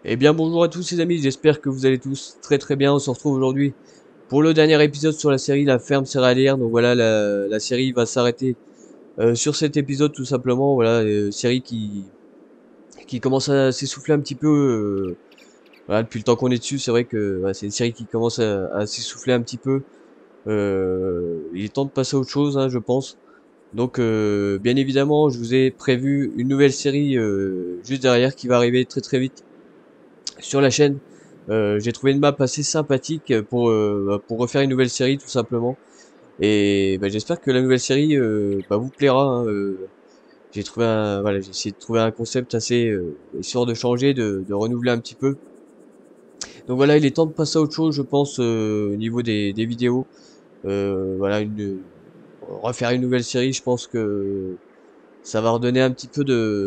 Eh bien bonjour à tous les amis, j'espère que vous allez tous très bien. On se retrouve aujourd'hui pour le dernier épisode sur la série La Ferme Céréalière. Donc voilà, la série va s'arrêter sur cet épisode tout simplement. Voilà, série qui commence à s'essouffler un petit peu. Voilà, depuis le temps qu'on est dessus, c'est vrai que voilà, c'est une série qui commence à s'essouffler un petit peu. Il est temps de passer à autre chose, hein, je pense. Donc bien évidemment, je vous ai prévu une nouvelle série juste derrière qui va arriver très vite sur la chaîne. J'ai trouvé une map assez sympathique pour refaire une nouvelle série tout simplement. Et bah, j'espère que la nouvelle série vous plaira, hein. Voilà, j'ai essayé de trouver un concept assez histoire de changer, de renouveler un petit peu. Donc voilà, il est temps de passer à autre chose, je pense, au niveau des vidéos. Voilà, refaire une nouvelle série, je pense que ça va redonner un petit peu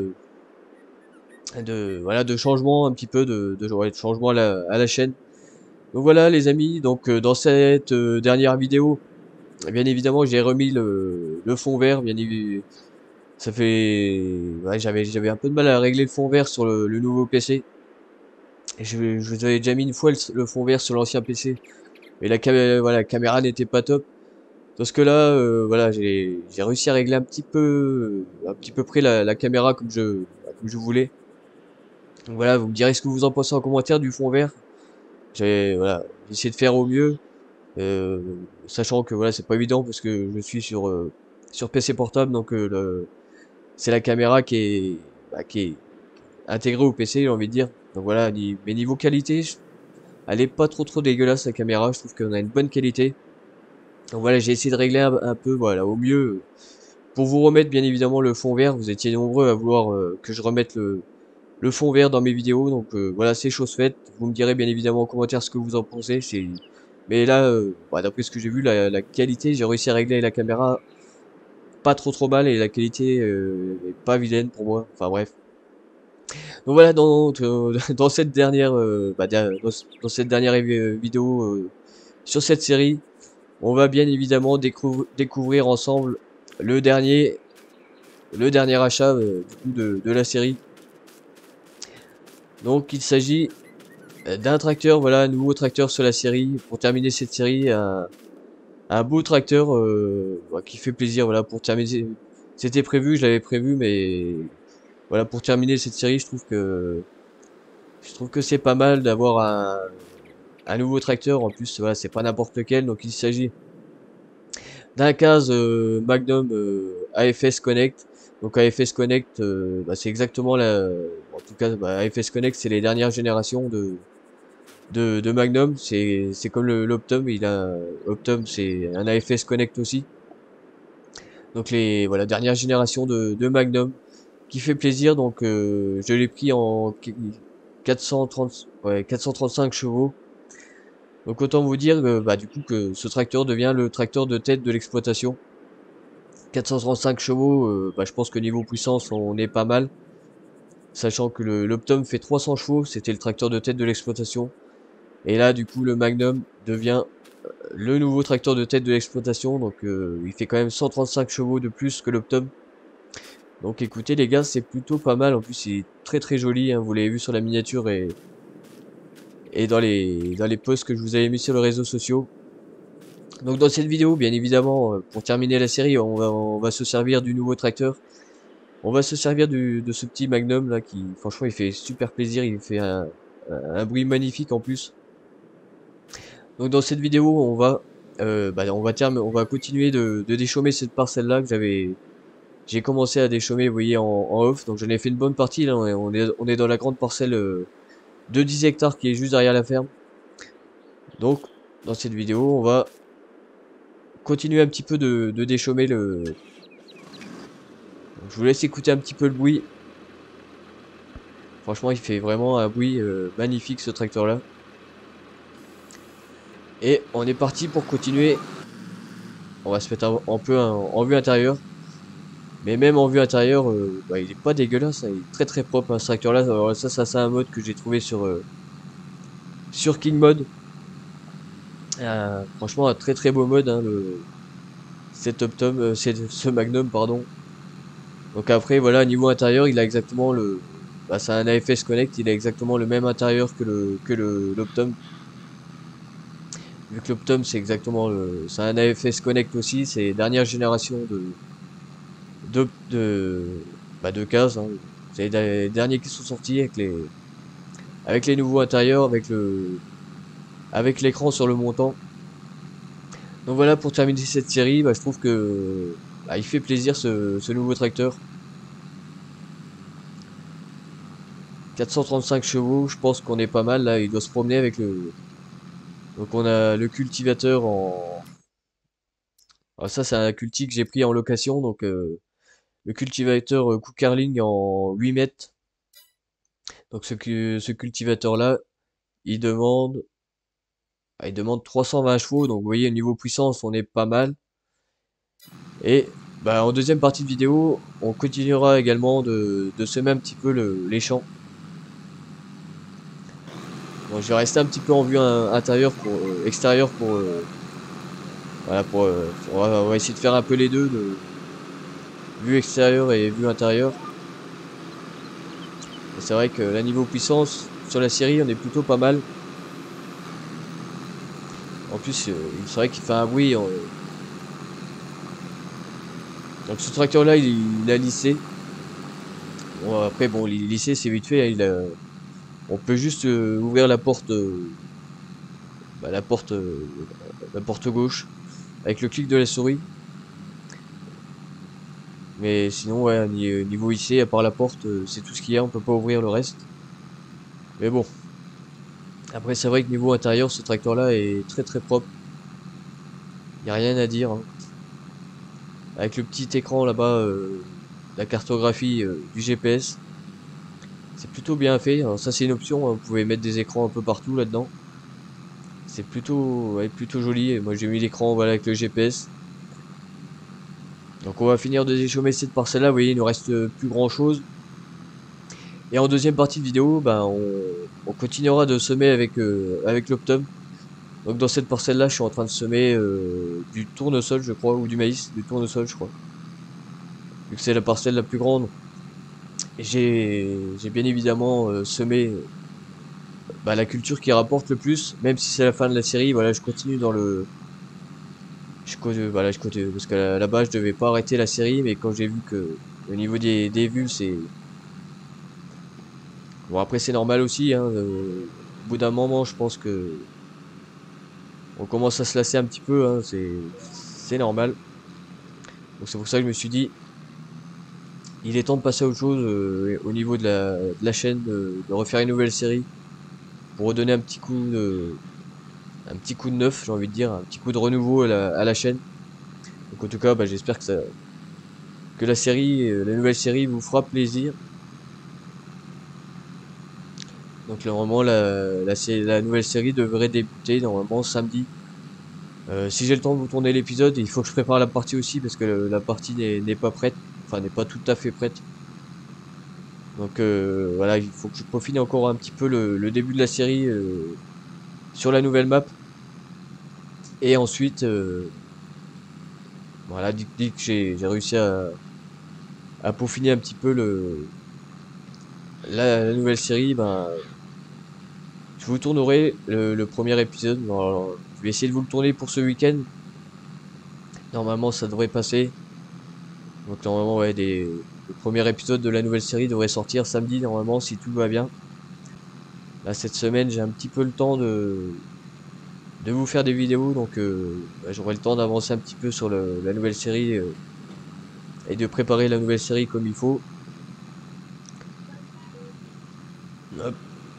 de changement, un petit peu de changement à la chaîne. Donc voilà les amis, donc dans cette dernière vidéo, bien évidemment j'ai remis le fond vert, bien évidemment. Ça fait... Ouais, j'avais un peu de mal à régler le fond vert sur le nouveau PC. Et je vous avais déjà mis une fois le fond vert sur l'ancien PC. Et voilà, la caméra n'était pas top. Parce que là, voilà, j'ai réussi à régler un petit peu près la caméra comme je voulais. Donc voilà, vous me direz ce que vous en pensez en commentaire du fond vert. Voilà, j'ai essayé de faire au mieux. Euh, Sachant que voilà, c'est pas évident parce que je suis sur PC portable, donc c'est la caméra qui est intégrée au PC, j'ai envie de dire. Donc voilà, mais niveau qualité, elle est pas trop dégueulasse la caméra. Je trouve qu'on a une bonne qualité. Donc voilà, j'ai essayé de régler un peu, voilà, au mieux pour vous remettre bien évidemment le fond vert. Vous étiez nombreux à vouloir que je remette le fond vert dans mes vidéos, donc voilà, c'est chose faite. Vous me direz bien évidemment en commentaire ce que vous en pensez. Mais là, d'après ce que j'ai vu, la qualité, j'ai réussi à régler la caméra pas trop mal et la qualité est pas vilaine pour moi. Enfin bref. Donc voilà, dans cette dernière, dans cette dernière vidéo sur cette série, on va bien évidemment découvrir ensemble le dernier, le dernier achat du coup de la série. Donc il s'agit d'un tracteur, voilà, un nouveau tracteur sur la série. Pour terminer cette série, un beau tracteur qui fait plaisir, voilà, pour terminer. C'était prévu, je l'avais prévu, mais voilà, pour terminer cette série, je trouve que c'est pas mal d'avoir un nouveau tracteur. En plus, voilà, c'est pas n'importe lequel. Donc il s'agit d'un case Magnum AFS Connect. Donc AFS Connect, c'est exactement en tout cas, AFS Connect, c'est les dernières générations de Magnum. C'est comme l'Optum, Optum, c'est un AFS Connect aussi. Donc les voilà, dernière génération de Magnum qui fait plaisir. Donc je l'ai pris en 435 chevaux. Donc autant vous dire que du coup que ce tracteur devient le tracteur de tête de l'exploitation. 435 chevaux, je pense que niveau puissance on est pas mal. Sachant que l'Optum fait 300 chevaux, c'était le tracteur de tête de l'exploitation. Et là du coup le Magnum devient le nouveau tracteur de tête de l'exploitation. Donc il fait quand même 135 chevaux de plus que l'Optum. Donc écoutez les gars, c'est plutôt pas mal. En plus c'est très joli, hein. Vous l'avez vu sur la miniature et dans les posts que je vous avais mis sur les réseaux sociaux. Donc dans cette vidéo, bien évidemment, pour terminer la série, on va se servir du nouveau tracteur. On va se servir de ce petit Magnum là qui, franchement, il fait super plaisir. Il fait un bruit magnifique en plus. Donc dans cette vidéo, on va continuer de déchaumer cette parcelle là que j'ai commencé à déchaumer, vous voyez, en off. Donc j'en ai fait une bonne partie là. On est dans la grande parcelle de 10 hectares qui est juste derrière la ferme. Donc dans cette vidéo, on va continuer un petit peu de déchaumer le. Je vous laisse écouter un petit peu le bruit. Franchement, il fait vraiment un bruit magnifique ce tracteur là. Et on est parti pour continuer. On va se mettre un peu en vue intérieure. Mais même en vue intérieure, il est pas dégueulasse, hein. Il est très propre, hein, ce tracteur là. Alors ça c'est un mode que j'ai trouvé sur King Mode. Franchement un très beau mode, hein, cet Optum, ce Magnum pardon. Donc après voilà, niveau intérieur il a exactement bah, c'est un AFS Connect, il a exactement le même intérieur que l'Optum. Vu que l'Optum c'est exactement c'est un AFS Connect aussi, c'est dernière génération de, de, de cases, hein. C'est les derniers qui sont sortis avec les nouveaux intérieurs, avec l'écran sur le montant. Donc voilà, pour terminer cette série, bah, je trouve que bah, il fait plaisir ce nouveau tracteur. 435 chevaux, je pense qu'on est pas mal là. Il doit se promener avec le. Donc on a le cultivateur en. Alors ça, c'est un culti que j'ai pris en location. Donc le cultivateur Cookerling en 8 mètres. Donc ce cultivateur là, il demande. Il demande 320 chevaux. Donc vous voyez, au niveau puissance, on est pas mal. Et bah, en deuxième partie de vidéo, on continuera également de semer un petit peu les champs. Bon, je vais rester un petit peu en vue intérieure pour extérieure pour voilà on va essayer de faire un peu les deux, de vue extérieure et vue intérieure. Et c'est vrai que là niveau puissance sur la série on est plutôt pas mal. En plus c'est vrai qu'il fait un bruit. Donc ce tracteur là il a lissé. Bon, après bon lissé c'est vite fait, hein, on peut juste ouvrir la porte bah, la porte gauche avec le clic de la souris. Mais sinon, ouais, niveau IC, à part la porte, c'est tout ce qu'il y a, on peut pas ouvrir le reste. Mais bon. Après, c'est vrai que niveau intérieur, ce tracteur-là est très très propre. Y a rien à dire, hein. Avec le petit écran là-bas, la cartographie du GPS. C'est plutôt bien fait. Alors ça, c'est une option, hein. Vous pouvez mettre des écrans un peu partout là-dedans. C'est plutôt, ouais, plutôt joli. Et moi, j'ai mis l'écran, voilà, avec le GPS. Donc, on va finir de déchaumer cette parcelle-là. Vous voyez, il nous reste plus grand-chose. Et en deuxième partie de vidéo, ben, on continuera de semer avec l'Optum. Donc dans cette parcelle-là, je suis en train de semer du tournesol, je crois, ou du maïs, du tournesol, je crois. Vu que c'est la parcelle la plus grande. Et j'ai bien évidemment semé bah, la culture qui rapporte le plus, même si c'est la fin de la série. Voilà, je continue dans le, voilà, je continue parce que là-bas, je devais pas arrêter la série, mais quand j'ai vu que au niveau des vues, c'est bon. Après, c'est normal aussi, hein, au bout d'un moment, je pense que on commence à se lasser un petit peu, hein, c'est normal. Donc c'est pour ça que je me suis dit, il est temps de passer à autre chose au niveau de la chaîne, de refaire une nouvelle série pour redonner un petit coup de neuf, j'ai envie de dire, un petit coup de renouveau à la chaîne. Donc en tout cas, bah, j'espère que la série, la nouvelle série vous fera plaisir. Donc là, normalement, la nouvelle série devrait débuter normalement samedi. Si j'ai le temps de vous tourner l'épisode, il faut que je prépare la partie aussi parce que la partie n'est pas prête, enfin n'est pas tout à fait prête. Donc voilà, il faut que je profite encore un petit peu le début de la série sur la nouvelle map. Et ensuite, voilà, dès que j'ai réussi à peaufiner un petit peu la nouvelle série, ben, je vous tournerai le premier épisode. Alors, je vais essayer de vous le tourner pour ce week-end. Normalement, ça devrait passer. Donc normalement, ouais, le premier épisode de la nouvelle série devrait sortir samedi, normalement, si tout va bien. Là, cette semaine, j'ai un petit peu le temps de vous faire des vidéos, donc bah, j'aurai le temps d'avancer un petit peu sur la nouvelle série et de préparer la nouvelle série comme il faut. Hop.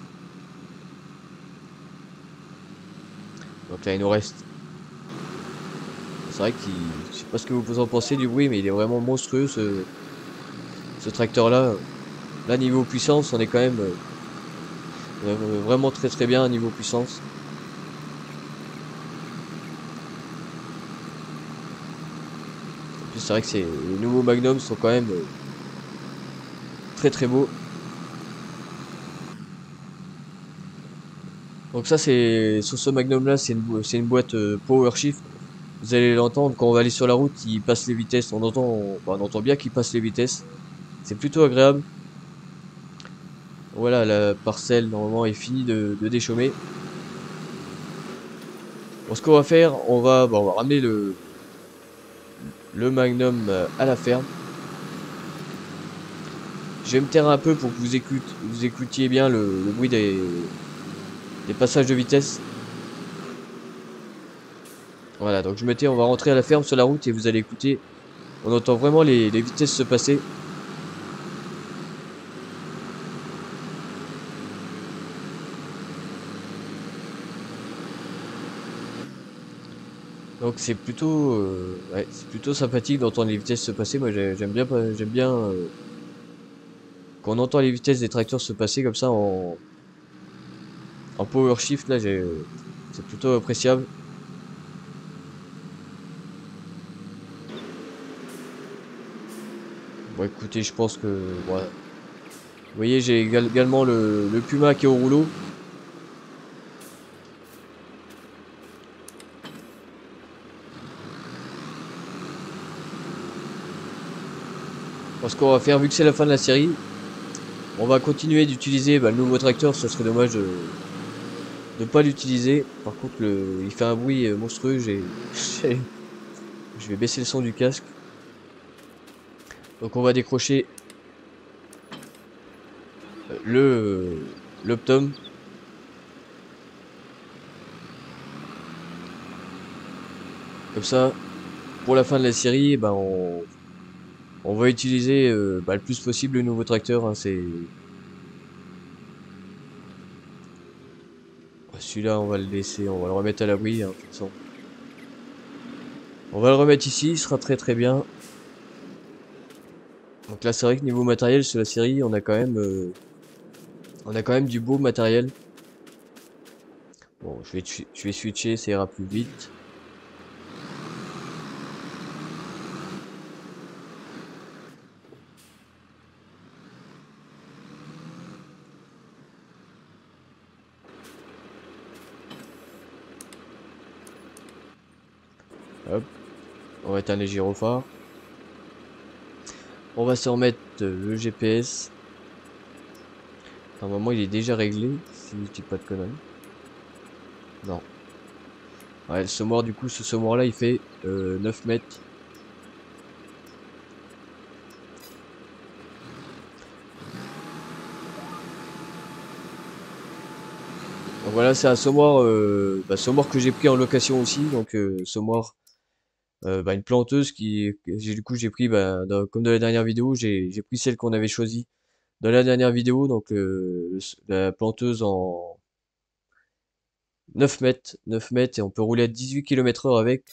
Donc là, il nous reste. C'est vrai qu'il, je sais pas ce que vous en pensez du bruit, mais il est vraiment monstrueux ce tracteur-là. Là, niveau puissance, on est quand même vraiment très très bien niveau puissance. En plus, c'est vrai que les nouveaux Magnum sont quand même très très beaux. Donc ça, sur ce Magnum là, c'est une boîte Power Shift. Vous allez l'entendre quand on va aller sur la route, il passe les vitesses. On entend bien qu'il passe les vitesses. C'est plutôt agréable. Voilà, la parcelle normalement est finie de déchaumer. Bon, ce qu'on va faire, on va ramener le Magnum à la ferme. Je vais me taire un peu pour que vous écoutiez bien le bruit des passages de vitesse. Voilà, donc je me tais, on va rentrer à la ferme sur la route et vous allez écouter. On entend vraiment les vitesses se passer. Donc ouais, c'est plutôt sympathique d'entendre les vitesses se passer. Moi j'aime bien quand on entend les vitesses des tracteurs se passer comme ça en power shift là, c'est plutôt appréciable. Bon écoutez, je pense que voilà. Vous voyez, j'ai également le Puma qui est au rouleau. Parce qu'on va faire, vu que c'est la fin de la série, on va continuer d'utiliser le nouveau tracteur. Ce serait dommage de pas l'utiliser. Par contre, il fait un bruit monstrueux. Je vais baisser le son du casque. Donc on va décrocher l'Optum. Comme ça, pour la fin de la série, on va utiliser le plus possible le nouveau tracteur. Hein, celui-là, on va le laisser, on va le remettre à l'abri. Hein, de toute façon. On va le remettre ici, il sera très très bien. Donc là, c'est vrai que niveau matériel sur la série, on a quand même du beau matériel. Bon, je vais switcher, ça ira plus vite. Hop, on va éteindre les gyrophares. On va se remettre le GPS. Normalement, il est déjà réglé, si je dis pas de conneries. Non. Ouais, le semoir, du coup, ce semoir-là, il fait 9 mètres. Donc voilà, c'est un semoir, semoir que j'ai pris en location aussi. Donc, semoir, une planteuse du coup, j'ai pris, comme de la dernière vidéo, j'ai pris celle qu'on avait choisie dans la dernière vidéo. Donc, la planteuse en 9 mètres et on peut rouler à 18 km/h avec.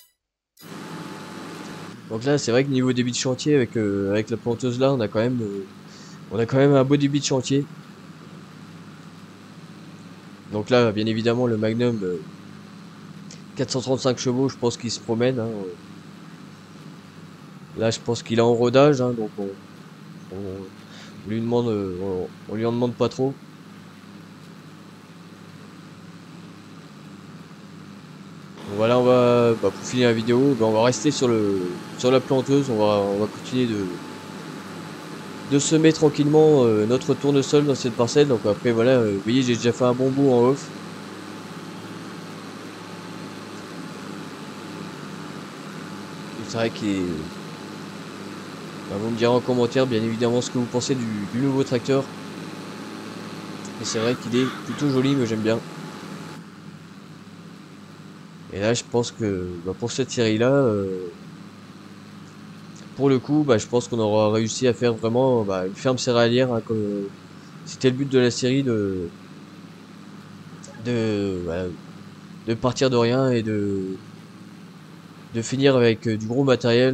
Donc là, c'est vrai que niveau débit de chantier avec la planteuse là, on a quand même un beau débit de chantier. Donc là, bien évidemment, le Magnum 435 chevaux, je pense qu'il se promène. Hein. Là, je pense qu'il est en rodage, hein, donc on lui demande, on lui en demande pas trop. Donc voilà, pour finir la vidéo, on va rester sur la planteuse. On va continuer de semer tranquillement notre tournesol dans cette parcelle. Donc après, voilà, vous voyez, j'ai déjà fait un bon bout en off. C'est vrai qu'il est... vous me direz en commentaire bien évidemment ce que vous pensez du nouveau tracteur. Et c'est vrai qu'il est plutôt joli, mais j'aime bien. Et là je pense que pour cette série là, pour le coup, je pense qu'on aura réussi à faire vraiment une ferme céréalière, hein, comme c'était le but de la série de, voilà, de partir de rien et de finir avec du gros matériel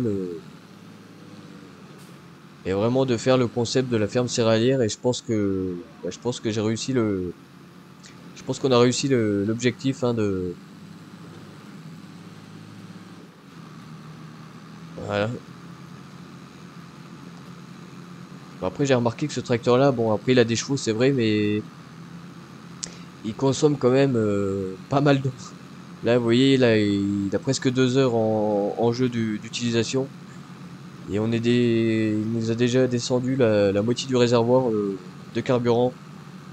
et vraiment de faire le concept de la ferme céréalière. Et je pense que j'ai réussi je pense qu'on a réussi l'objectif, hein, voilà. Bon, après, j'ai remarqué que ce tracteur-là, bon, après, il a des chevaux, c'est vrai, mais il consomme quand même pas mal d'eau. Là, vous voyez, là, il a presque 2 heures en jeu d'utilisation. Et il nous a déjà descendu la moitié du réservoir de carburant.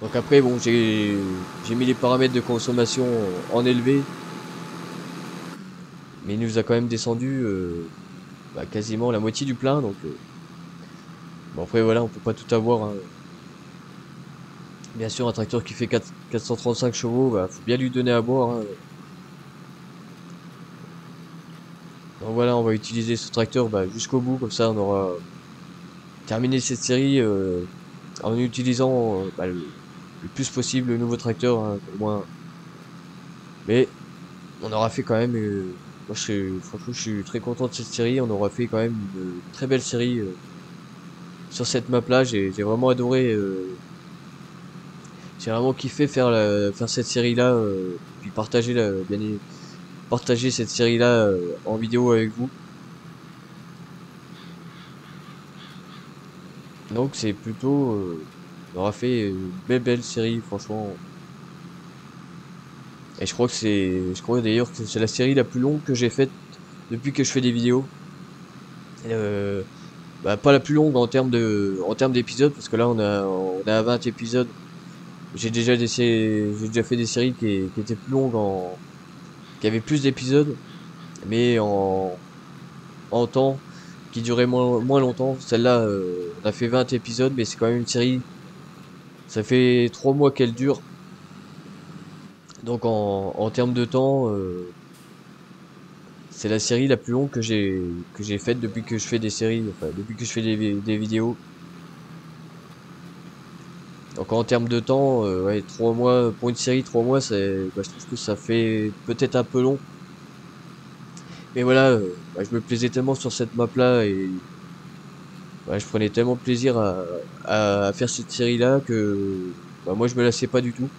Donc après bon j'ai mis les paramètres de consommation en élevé, mais il nous a quand même descendu bah, quasiment la moitié du plein. Donc bon après voilà, on peut pas tout avoir, hein. Bien sûr un tracteur qui fait 435 chevaux, bah, faut bien lui donner à boire, hein. Donc voilà, on va utiliser ce tracteur bah, jusqu'au bout, comme ça on aura terminé cette série en utilisant bah, le plus possible le nouveau tracteur, hein, au moins. Mais on aura fait quand même, moi franchement je suis très content de cette série, on aura fait quand même une très belle série sur cette map là, j'ai vraiment adoré, j'ai vraiment kiffé faire cette série là, puis partager cette série là en vidéo avec vous. Donc c'est plutôt, on aura fait une belle série franchement. Et je crois d'ailleurs que c'est la série la plus longue que j'ai faite depuis que je fais des vidéos. Euh, Bah, pas la plus longue en termes d'épisodes, parce que là on a 20 épisodes. J'ai déjà fait des séries qui étaient plus longues qui avaient plus d'épisodes, mais en temps, qui duraient moins longtemps. Celle-là, on a fait 20 épisodes, mais c'est quand même une série. Ça fait 3 mois qu'elle dure. Donc en termes de temps, c'est la série la plus longue que j'ai faite depuis que je fais des séries, enfin depuis que je fais des vidéos. Donc en termes de temps, ouais, 3 mois pour une série, 3 mois, bah, je trouve que ça fait peut-être un peu long. Mais voilà, bah, je me plaisais tellement sur cette map-là et ouais, je prenais tellement de plaisir à faire cette série-là que bah, moi je me lassais pas du tout.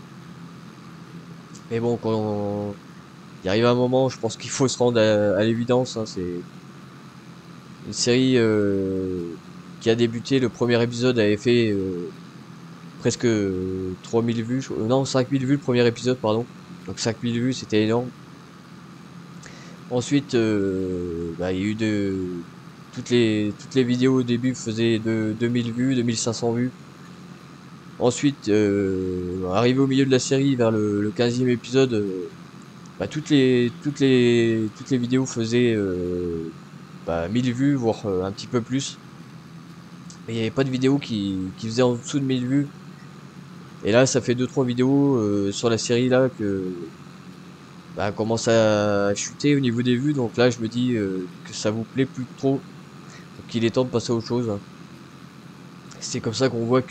Mais bon, quand il arrive un moment, je pense qu'il faut se rendre à l'évidence, hein, c'est une série qui a débuté. Le premier épisode avait fait presque 3000 vues, non 5000 vues le premier épisode, pardon. Donc 5000 vues, c'était énorme. Ensuite, bah, il y a eu toutes les vidéos au début faisaient de 2000 vues, 2500 vues. Ensuite, arrivé au milieu de la série, vers le 15e épisode, bah, toutes les vidéos faisaient bah, 1000 vues, voire un petit peu plus. Mais il n'y avait pas de vidéo qui faisait en dessous de 1000 vues. Et là, ça fait deux trois vidéos sur la série là que bah, commence à chuter au niveau des vues. Donc là, je me dis que ça vous plaît plus trop. Donc il est temps de passer à autre chose, hein. C'est comme ça qu'on voit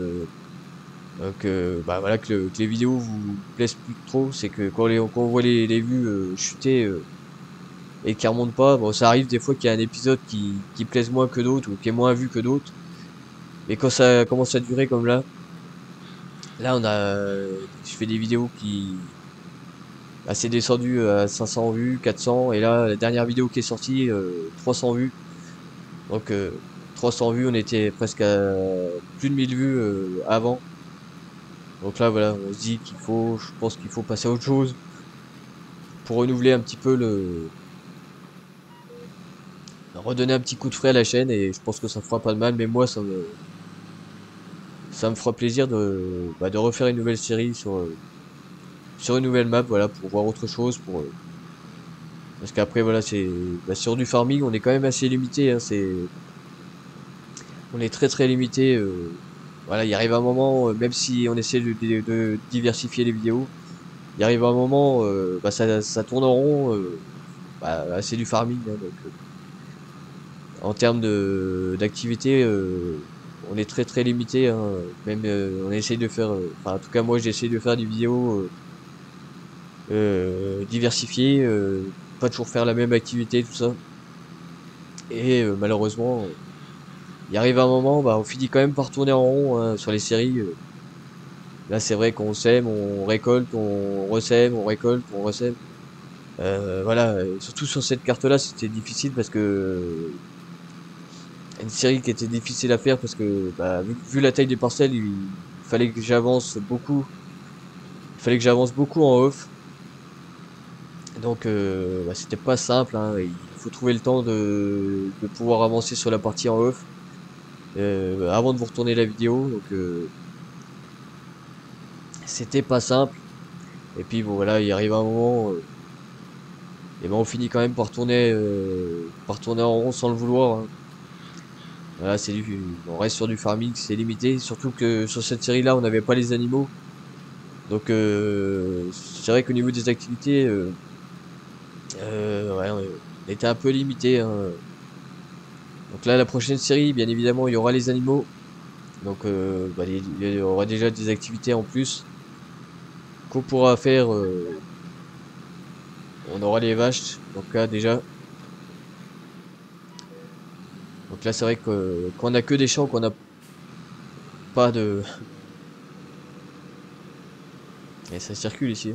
bah voilà que les vidéos vous plaisent plus trop. C'est que quand on voit les vues chuter et qui remontent pas, bon ça arrive des fois qu'il y a un épisode qui plaise moins que d'autres ou qui est moins vu que d'autres. Mais quand ça commence à durer comme là, je fais des vidéos bah, c'est descendu à 500 vues, 400, et là, la dernière vidéo qui est sortie, 300 vues. Donc, 300 vues, on était presque à plus de 1000 vues avant. Donc là, voilà, on se dit je pense qu'il faut passer à autre chose pour renouveler un petit peu redonner un petit coup de frais à la chaîne, et je pense que ça fera pas de mal, mais moi, ça me fera plaisir bah, de refaire une nouvelle série sur une nouvelle map, voilà, pour voir autre chose, parce qu'après, voilà, bah, sur du farming, on est quand même assez limité, hein, on est très limité. Voilà, il arrive un moment, même si on essaie de diversifier les vidéos, il arrive un moment, bah, ça tourne en rond. Bah, c'est du farming, hein, donc en termes de d'activité, on est très limité, hein. Même on essaye de faire, enfin en tout cas moi j'essaie de faire des vidéos diversifiées, pas toujours faire la même activité, tout ça. Et malheureusement, il arrive un moment, bah, on finit quand même par tourner en rond, hein, sur les séries. Là, c'est vrai qu'on sème, on récolte, on ressème, on récolte, on ressème. Voilà, surtout sur cette carte-là, c'était difficile parce que une série qui était difficile à faire parce que bah, vu la taille des parcelles, il fallait que j'avance beaucoup. Il fallait que j'avance beaucoup en off. Donc bah, c'était pas simple, hein. Il faut trouver le temps de pouvoir avancer sur la partie en off avant de vous retourner la vidéo. Donc c'était pas simple. Et puis bon voilà, il arrive un moment, et ben on finit quand même par tourner en rond sans le vouloir, hein. Voilà, on reste sur du farming, c'est limité. Surtout que sur cette série-là, on n'avait pas les animaux. Donc c'est vrai qu'au niveau des activités, ouais, on était un peu limité, hein. Donc là, la prochaine série, bien évidemment, il y aura les animaux. Donc bah, il y aura déjà des activités en plus qu'on pourra faire. On aura les vaches. Donc là déjà. Donc là, c'est vrai que qu'on a que des champs, qu'on n'a pas de. Et ça circule ici.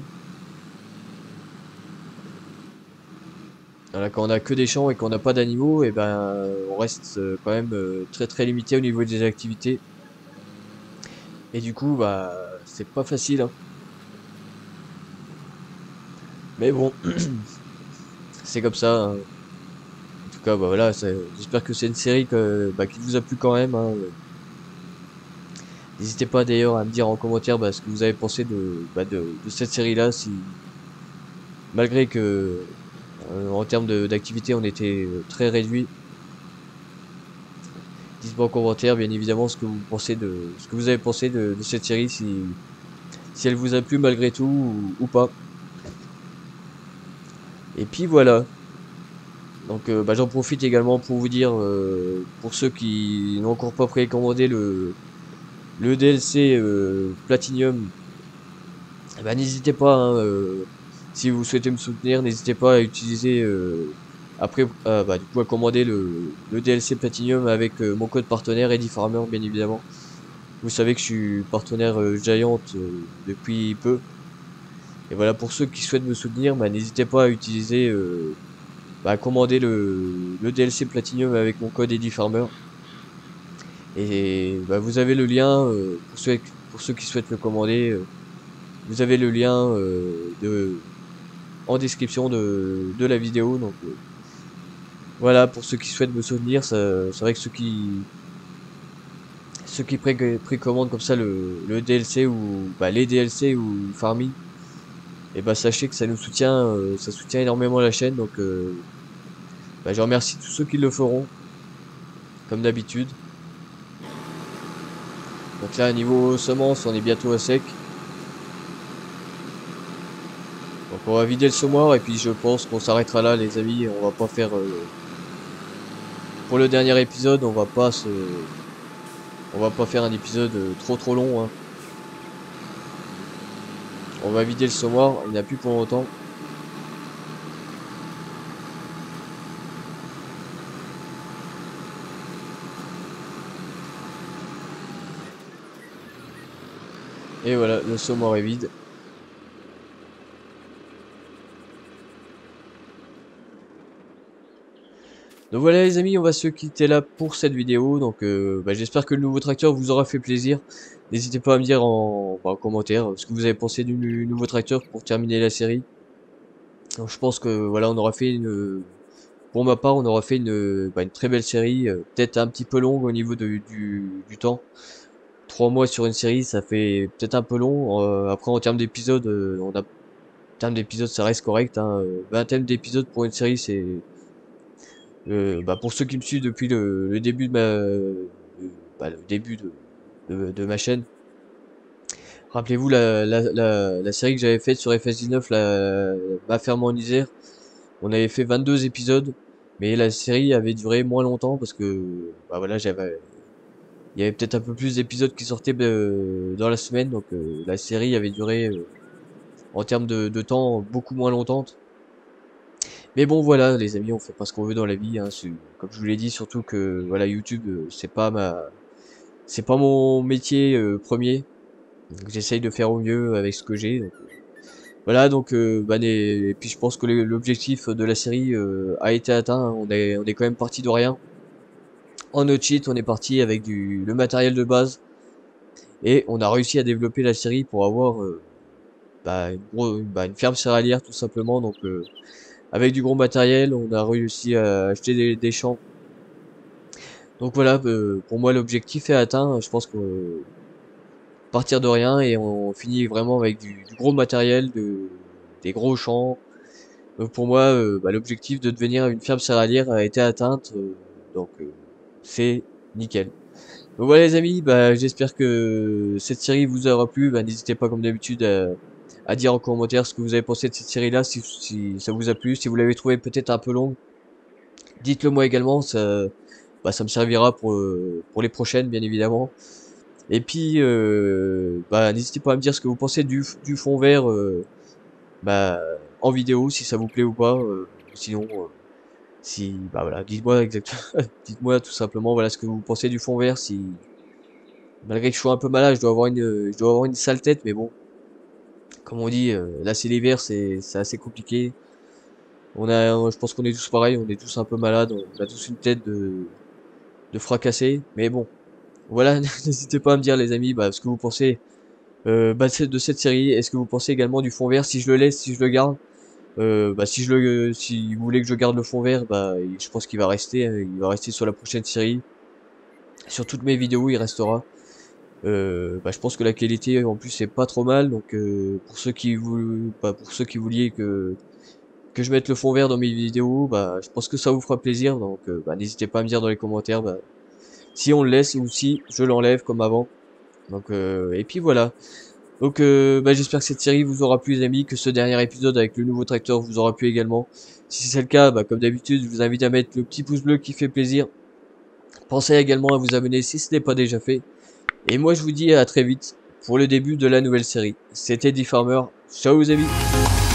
Voilà, quand on a que des champs et qu'on n'a pas d'animaux, et ben on reste quand même très très limité au niveau des activités. Et du coup, bah c'est pas facile, hein. Mais bon, c'est comme ça, hein. En tout cas, bah voilà, j'espère que c'est une série qui vous a plu quand même, hein. N'hésitez pas d'ailleurs à me dire en commentaire ce que vous avez pensé de cette série-là, si malgré que en termes d'activité on était très réduit. Dites-moi en commentaire bien évidemment ce que vous pensez ce que vous avez pensé de cette série, si elle vous a plu malgré tout ou pas. Et puis voilà. Donc j'en profite également pour vous dire, pour ceux qui n'ont encore pas précommandé le DLC Platinum, n'hésitez pas, hein, si vous souhaitez me soutenir, n'hésitez pas à utiliser après du coup à commander le DLC Platinum avec mon code partenaire Eddie Farmer bien évidemment. Vous savez que je suis partenaire Giant depuis peu. Et voilà, pour ceux qui souhaitent me soutenir, n'hésitez pas à utiliser à commander le DLC Platinum avec mon code Eddie Farmer. Et vous avez le lien pour ceux qui souhaitent le commander. Vous avez le lien en description de la vidéo. Donc voilà, pour ceux qui souhaitent me soutenir, c'est vrai que ceux qui précommandent comme ça le DLC ou les DLC ou Farming, et sachez que ça nous soutient, ça soutient énormément la chaîne. Donc je remercie tous ceux qui le feront, comme d'habitude. Donc là, niveau semences, on est bientôt à sec. Donc on va vider le semoir et puis je pense qu'on s'arrêtera là les amis. On va pas faire pour le dernier épisode, on va pas faire un épisode trop long, hein. On va vider le semoir, il n'y a plus pour longtemps. Et voilà, le semoir est vide. Donc voilà les amis, on va se quitter là pour cette vidéo. Donc j'espère que le nouveau tracteur vous aura fait plaisir. N'hésitez pas à me dire en commentaire ce que vous avez pensé du nouveau tracteur pour terminer la série. Donc, je pense que voilà, on aura fait pour ma part, on aura fait une très belle série, peut-être un petit peu longue au niveau du temps. 3 mois sur une série, ça fait peut-être un peu long. Après, en termes d'épisodes, en termes d'épisodes, ça reste correct, hein. Vingtaine d'épisodes pour une série, c'est pour ceux qui me suivent depuis le début le début de ma chaîne. Rappelez-vous la série que j'avais faite sur FS19, ma ferme en Isère. On avait fait 22 épisodes, mais la série avait duré moins longtemps parce que voilà, il y avait peut-être un peu plus d'épisodes qui sortaient dans la semaine, donc la série avait duré en termes de temps beaucoup moins longtemps. Mais bon voilà les amis, on fait pas ce qu'on veut dans la vie, hein. Comme je vous l'ai dit, surtout que voilà YouTube c'est pas mon métier premier. Donc, j'essaye de faire au mieux avec ce que j'ai. Voilà donc et puis je pense que l'objectif de la série a été atteint, hein. On est quand même parti de rien. En no cheat, on est parti avec le matériel de base et on a réussi à développer la série pour avoir une ferme céréalière tout simplement. Donc avec du gros matériel, on a réussi à acheter des champs. Donc voilà, pour moi l'objectif est atteint. Je pense que partir de rien et on finit vraiment avec du gros matériel, des gros champs. Donc pour moi, l'objectif de devenir une ferme céréalière a été atteinte, donc c'est nickel. Donc voilà les amis, j'espère que cette série vous aura plu. N'hésitez pas comme d'habitude à dire en commentaire ce que vous avez pensé de cette série-là, si ça vous a plu, si vous l'avez trouvé peut-être un peu longue. Dites-le moi également, ça me servira pour les prochaines bien évidemment. Et puis n'hésitez pas à me dire ce que vous pensez du fond vert bah, en vidéo, si ça vous plaît ou pas. Sinon, si voilà, dites-moi exactement, dites-moi tout simplement voilà ce que vous pensez du fond vert. Si malgré que je sois un peu malade, je dois avoir une sale tête, mais bon, comme on dit, là c'est l'hiver, c'est assez compliqué. Je pense qu'on est tous pareils, on est tous un peu malades, on a tous une tête de fracassé, mais bon, voilà, n'hésitez pas à me dire les amis, ce que vous pensez de cette série. Est-ce que vous pensez également du fond vert, si je le laisse, si je le garde? Si vous voulez que je garde le fond vert, je pense qu'il va rester, hein, il va rester sur la prochaine série. Sur toutes mes vidéos, il restera. Je pense que la qualité en plus c'est pas trop mal, donc pour ceux qui vouliez que je mette le fond vert dans mes vidéos, je pense que ça vous fera plaisir. Donc n'hésitez pas à me dire dans les commentaires si on le laisse ou si je l'enlève comme avant. Donc et puis voilà. Donc j'espère que cette série vous aura plu les amis, que ce dernier épisode avec le nouveau tracteur vous aura plu également. Si c'est le cas, comme d'habitude, je vous invite à mettre le petit pouce bleu qui fait plaisir. Pensez également à vous abonner si ce n'est pas déjà fait. Et moi je vous dis à très vite pour le début de la nouvelle série. C'était D-Farmer. Ciao les amis.